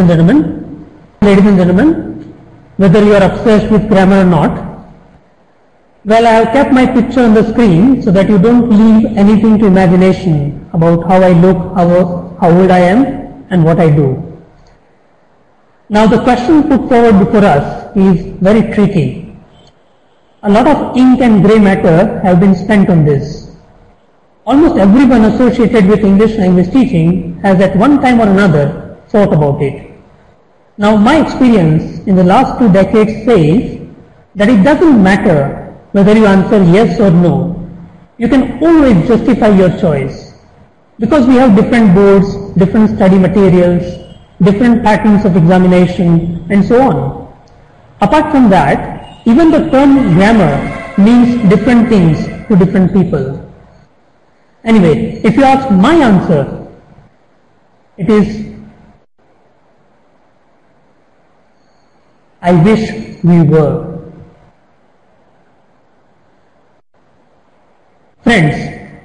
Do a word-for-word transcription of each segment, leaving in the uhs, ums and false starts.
gentlemen, ladies and gentlemen, whether you are obsessed with grammar or not, well, I have kept my picture on the screen so that you don't leave anything to imagination about how I look, how, how old I am, and what I do. Now, the question put forward before us is very tricky. A lot of ink and grey matter have been spent on this. Almost everyone associated with English language teaching has at one time or another thought about it. Now, my experience in the last two decades says that it doesn't matter whether you answer yes or no. You can always justify your choice because we have different boards, different study materials, different patterns of examination, and so on. Apart from that, even the term grammar means different things to different people. Anyway, if you ask my answer, it is, I wish we were. Friends,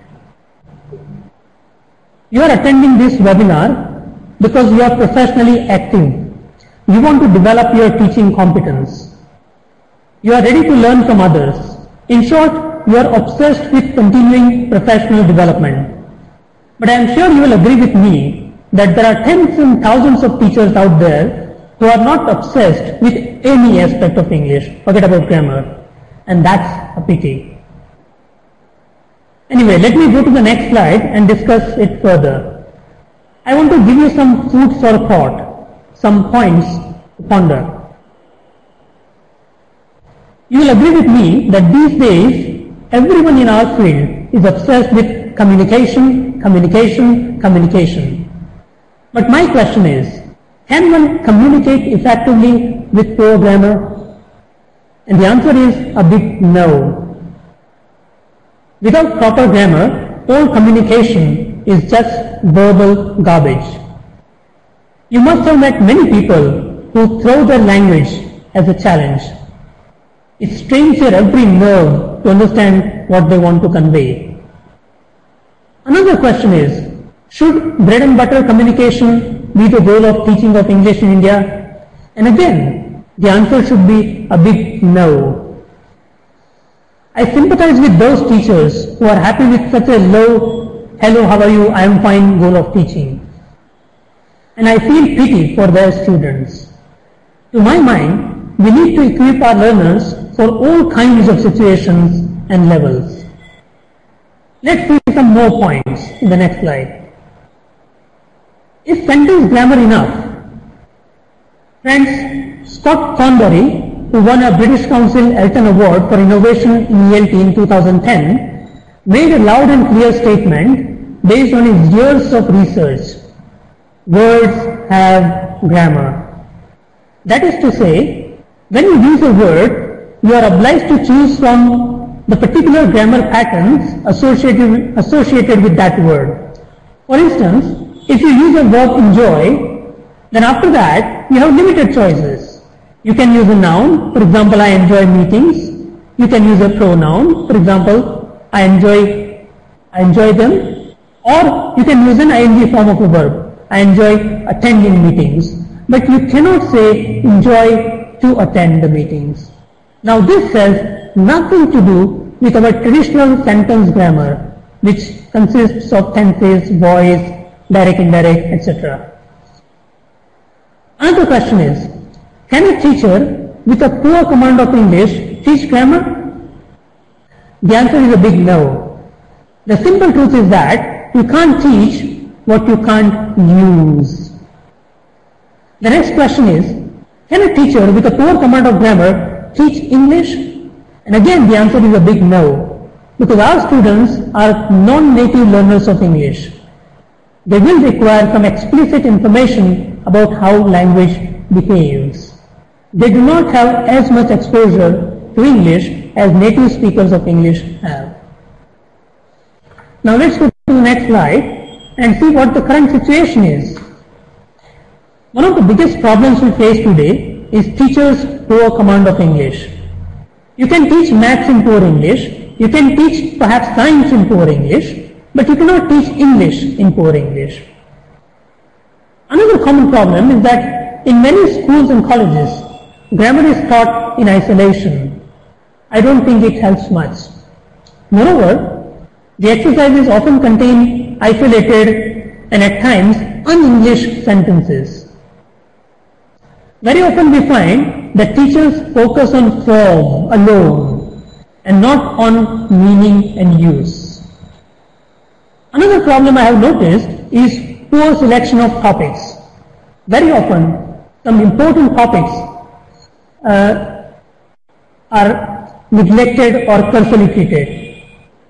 you are attending this webinar because you are professionally active. You want to develop your teaching competence. You are ready to learn from others. In short, you are obsessed with continuing professional development. But I am sure you will agree with me that there are tens and thousands of teachers out there who are not obsessed with any aspect of English, forget about grammar, and that's a pity. Anyway, let me go to the next slide and discuss it further. I want to give you some food for thought, some points to ponder. You will agree with me that these days, everyone in our field is obsessed with communication, communication, communication. But my question is, can one communicate effectively with poor grammar? And the answer is a big no. Without proper grammar, all communication is just verbal garbage. You must have met many people who throw their language as a challenge. It strains your every nerve to understand what they want to convey. Another question is, should bread and butter communication be the goal of teaching of English in India? And again, the answer should be a big no. I sympathize with those teachers who are happy with such a low, hello, how are you, I am fine goal of teaching. And I feel pity for their students. To my mind, we need to equip our learners for all kinds of situations and levels. Let's see some more points in the next slide. Is sentence grammar enough? Friends, Scott Thornbury, who won a British Council Elton Award for Innovation in E L T in two thousand ten, made a loud and clear statement based on his years of research. Words have grammar. That is to say, when you use a word, you are obliged to choose from the particular grammar patterns associated, associated with that word. For instance, if you use a verb enjoy, then after that you have limited choices. You can use a noun, for example, I enjoy meetings. You can use a pronoun, for example, I enjoy, I enjoy them. Or you can use an ing form of a verb, I enjoy attending meetings. But you cannot say enjoy to attend the meetings. Now this has nothing to do with our traditional sentence grammar, which consists of tenses, voice, direct, indirect, et cetera. Another question is, can a teacher with a poor command of English teach grammar? The answer is a big no. The simple truth is that you can't teach what you can't use. The next question is, can a teacher with a poor command of grammar teach English? And again the answer is a big no, because our students are non-native learners of English. They will require some explicit information about how language behaves. They do not have as much exposure to English as native speakers of English have. Now let's go to the next slide and see what the current situation is. One of the biggest problems we face today is teachers' poor command of English. You can teach maths in poor English, you can teach perhaps science in poor English, but you cannot teach English in poor English. Another common problem is that in many schools and colleges, grammar is taught in isolation. I don't think it helps much. Moreover, the exercises often contain isolated and at times un-English sentences. Very often we find that teachers focus on form alone and not on meaning and use. Another problem I have noticed is poor selection of topics. Very often, some important topics uh, are neglected or carefully treated.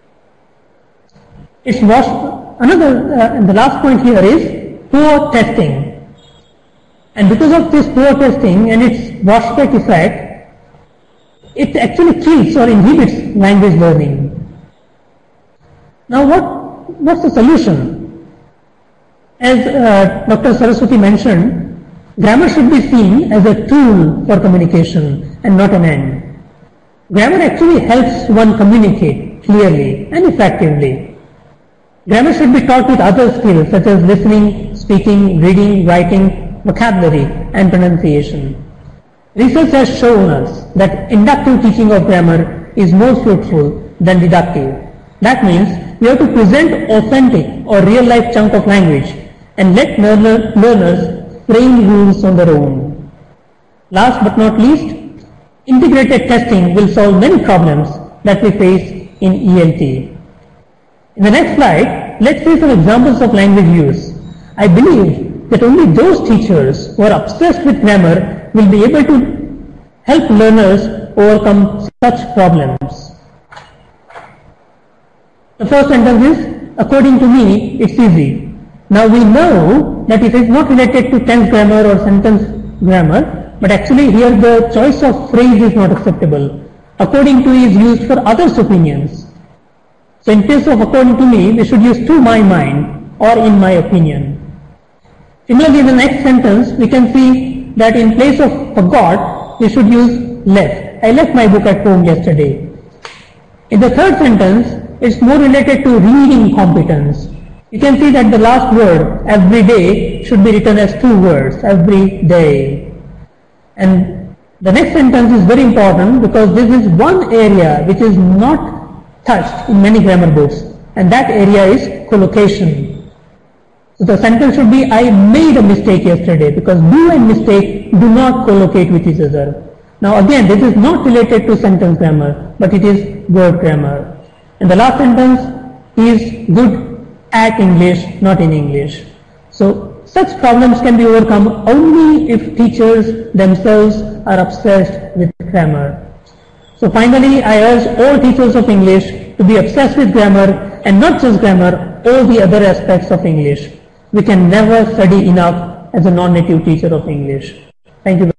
It's washed, another, uh, and the last point here is poor testing. And because of this poor testing and its washback effect, it actually kills or inhibits language learning. Now what, what's the solution? As uh, Doctor Saraswati mentioned, grammar should be seen as a tool for communication and not an end. Grammar actually helps one communicate clearly and effectively. Grammar should be taught with other skills such as listening, speaking, reading, writing, vocabulary and pronunciation. Research has shown us that inductive teaching of grammar is more fruitful than deductive. That means we have to present authentic or real life chunk of language and let learner, learners frame rules on their own. Last but not least, integrated testing will solve many problems that we face in E L T. In the next slide, let's see some examples of language use. I believe that only those teachers who are obsessed with grammar will be able to help learners overcome such problems. The first sentence is, according to me, it's easy. Now we know that it is not related to tense grammar or sentence grammar, but actually here the choice of phrase is not acceptable. According to is used for others' opinions. So in case of according to me, we should use to my mind or in my opinion. Similarly, in the next sentence, we can see that in place of forgot, we should use left. I left my book at home yesterday. In the third sentence, it's more related to reading competence. You can see that the last word, every day, should be written as two words, every day. And the next sentence is very important because this is one area which is not touched in many grammar books, and that area is collocation. So the sentence should be, I made a mistake yesterday, because do and mistake do not collocate with each other. Now again, this is not related to sentence grammar, but it is word grammar. And the last sentence is good at English, not in English. So such problems can be overcome only if teachers themselves are obsessed with grammar. So finally, I urge all teachers of English to be obsessed with grammar, and not just grammar, all the other aspects of English. We can never study enough as a non-native teacher of English. Thank you.